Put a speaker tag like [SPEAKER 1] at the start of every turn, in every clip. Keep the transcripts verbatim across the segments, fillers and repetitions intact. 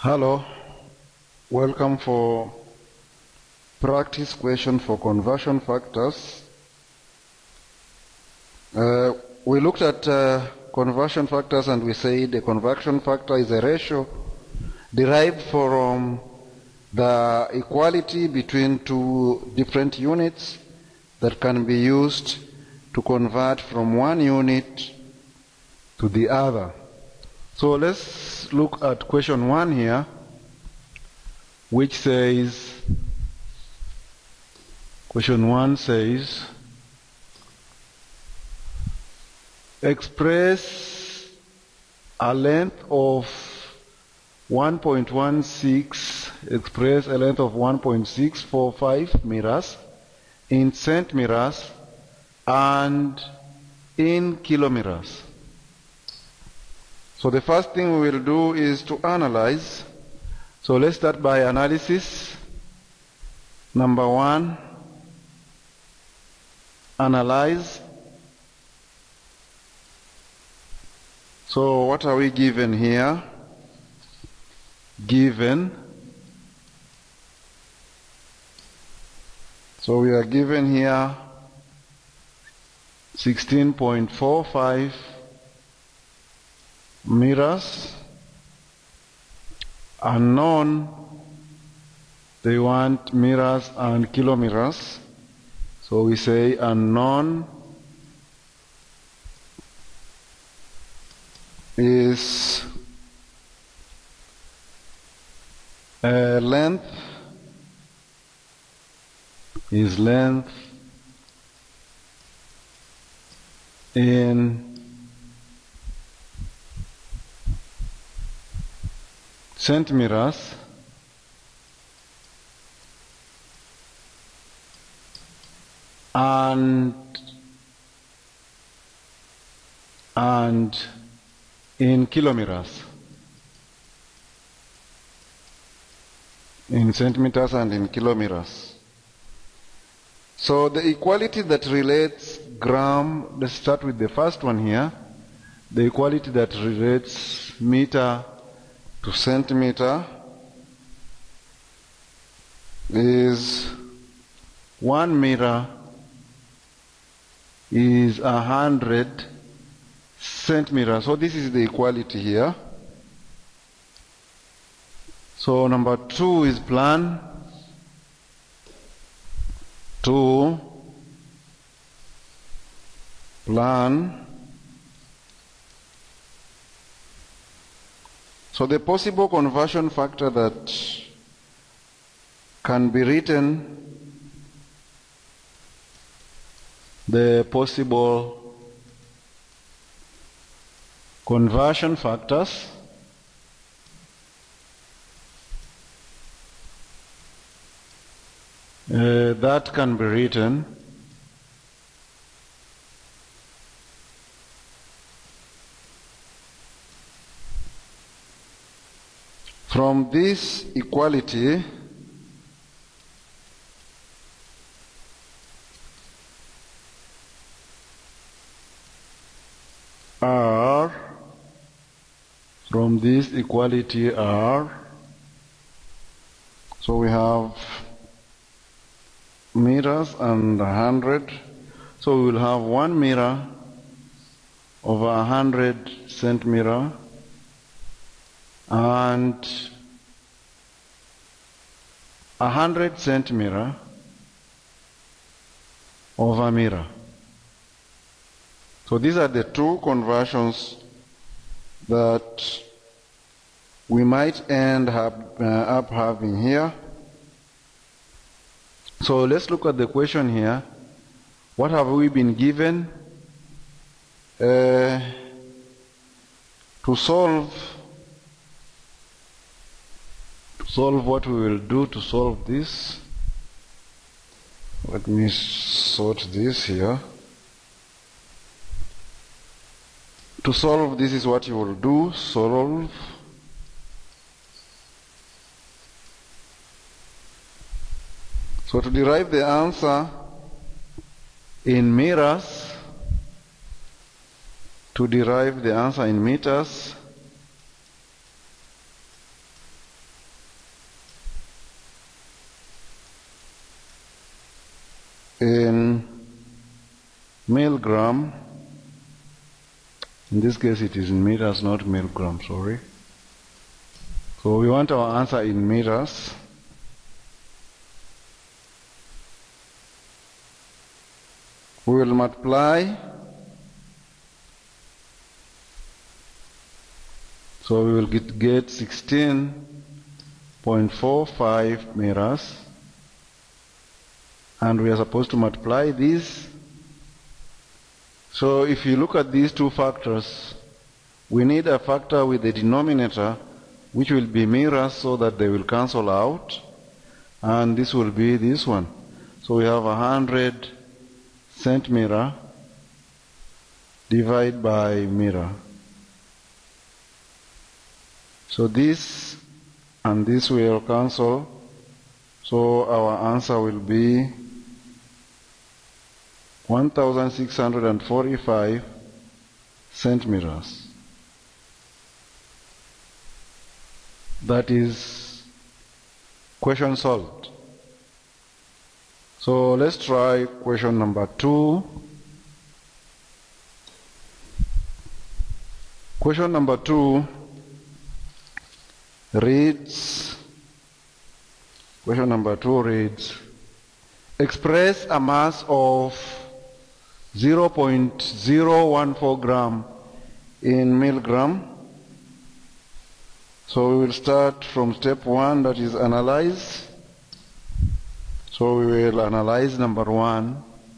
[SPEAKER 1] Hello, welcome for practice question for conversion factors. Uh, we looked at uh, conversion factors and we said the conversion factor is a ratio derived from the equality between two different units that can be used to convert from one unit to the other. So let's look at question one here, which says, question one says, express a length of one point one six, express a length of one point six four five meters in centimeters and in kilometers. So the first thing we will do is to analyze. So let's start by analysis. Number one, analyze. So what are we given here? Given. So we are given here sixteen point four five meters. Unknown, they want meters and kilometers. So we say unknown is uh, length is length in centimeters and and in kilometers, in centimeters and in kilometers. So the equality that relates gram, let's start with the first one here, the equality that relates meter to centimeter is one meter is a hundred centimeters. So this is the equality here. So number two is plan. Two, plan. So the possible conversion factor that can be written, the possible conversion factors uh, that can be written from this equality are, from this equality are, so we have meters and a hundred, so we will have one meter over a hundred centimeter and a hundred centimeter over meter. So these are the two conversions that we might end up, uh, up having here. So let's look at the question here. What have we been given? Uh, to solve to solve what we will do to solve this, let me sort this here. To solve this is what you will do, solve so to derive the answer in meters, to derive the answer in meters, in milligram. In this case it is in meters, not milligram, sorry. So we want our answer in meters. We will multiply. So we will get, get sixteen point four five meters. And we are supposed to multiply these. So if you look at these two factors, we need a factor with the denominator which will be meters so that they will cancel out. And this will be this one. So we have one hundred centimeter divided by meter. So this and this will cancel. So our answer will be one thousand six hundred forty-five centimeters. That is question solved. So let's try question number two. Question number two reads, question number two reads, express a mass of zero point zero one four gram in milligram. So we will start from step one, that is analyze. So we will analyze number one.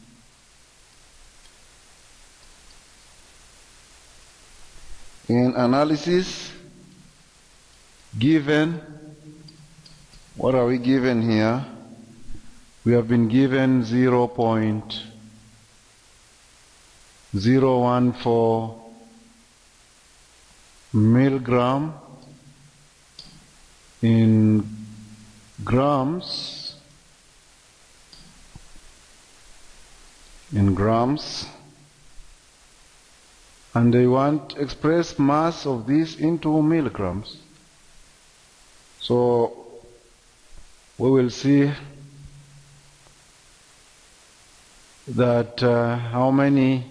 [SPEAKER 1] In analysis, given, what are we given here? We have been given zero point zero one four milligram in grams, in grams, and they want to express mass of this into milligrams. So we will see that uh, how many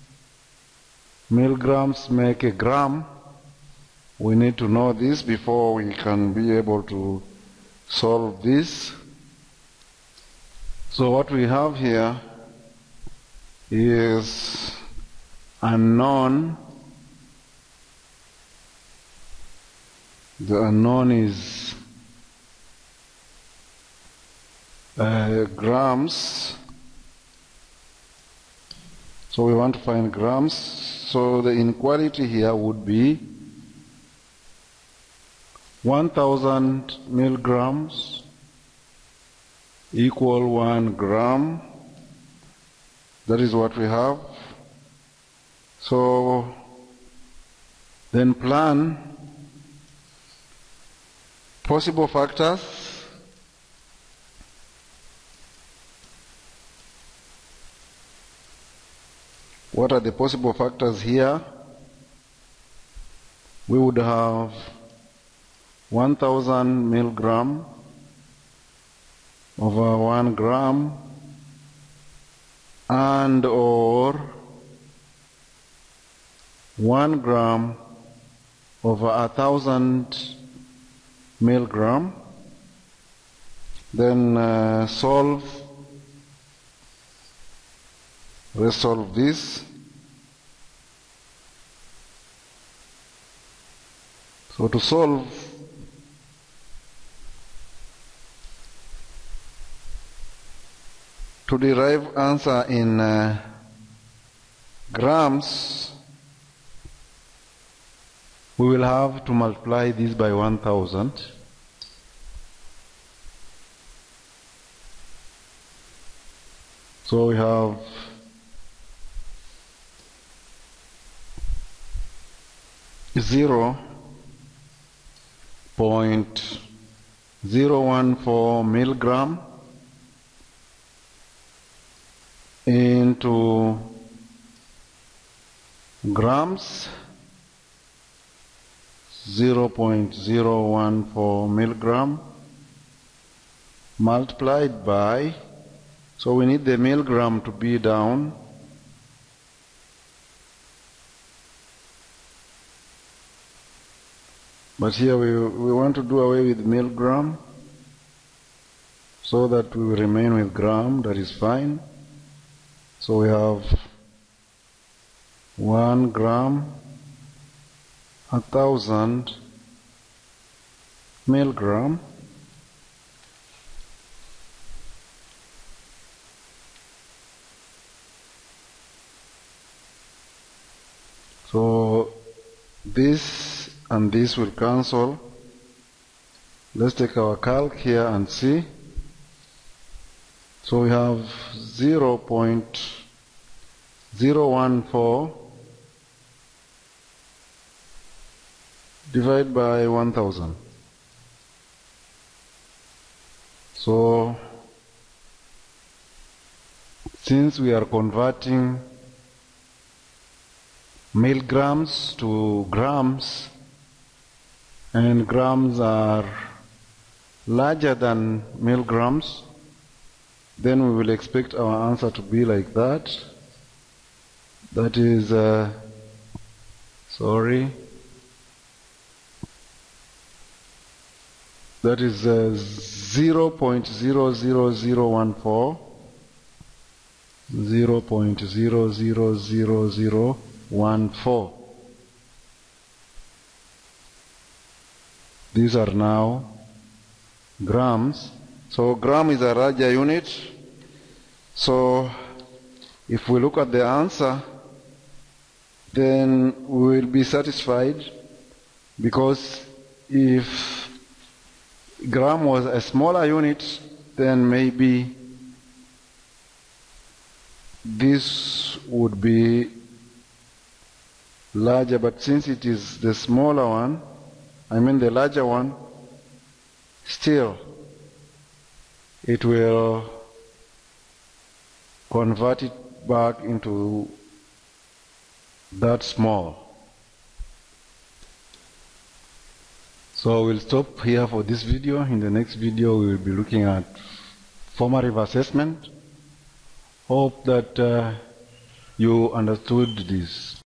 [SPEAKER 1] milligrams make a gram. We need to know this before we can be able to solve this. So what we have here is unknown. The unknown is uh, grams. So we want to find grams. So the inequality here would be one thousand milligrams equal one gram. That is what we have. So then plan possible factors. What are the possible factors here? We would have one thousand milligram over one gram and or one gram over a thousand milligram. Then uh, solve, resolve this. So to solve, to derive answer in uh, grams, we will have to multiply this by one thousand. So we have zero point zero one four milligram into grams, zero point zero one four milligram multiplied by So we need the milligram to be down. But here we, we want to do away with milligram so that we will remain with gram. That is fine. So we have one gram, a thousand milligram. So this and this will cancel. Let's take our calc here and see. So we have zero point zero one four divided by one thousand. So since we are converting milligrams to grams, and grams are larger than milligrams, then we will expect our answer to be like that. That is, uh, sorry, that is uh, zero point zero zero zero one four, zero point zero zero zero zero one four. These are now grams. So gram is a larger unit. So if we look at the answer, then we will be satisfied, because if gram was a smaller unit, then maybe this would be larger. But since it is the smaller one, I mean the larger one, still it will convert it back into that small. So we'll stop here for this video. In the next video we will be looking at formative assessment. Hope that uh, you understood this.